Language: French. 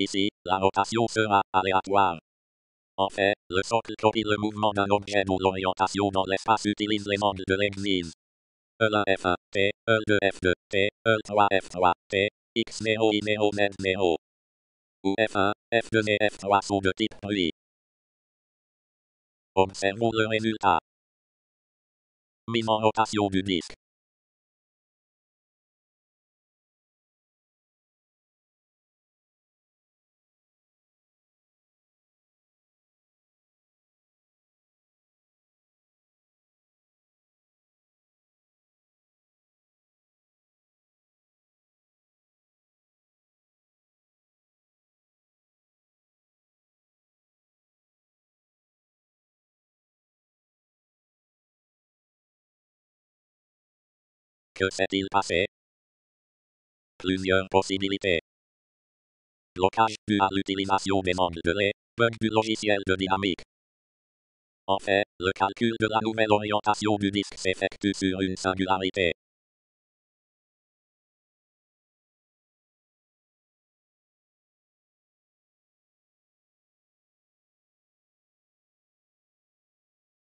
Ici, la rotation sera aléatoire. En fait, le socle copie le mouvement d'un objet dont l'orientation dans l'espace utilise les angles de l'exige. E1 F1, P, E2 F2, P, E3 F3, P, X 0 Y 0 Z 0. Où F1, F2 et F3 sont de type pluie. Observons le résultat. Mise en rotation du disque. Que s'est-il passé? Plusieurs possibilités. Blocage dû à l'utilisation des angles de lait, bug du logiciel de dynamique. En fait, le calcul de la nouvelle orientation du disque s'effectue sur une singularité.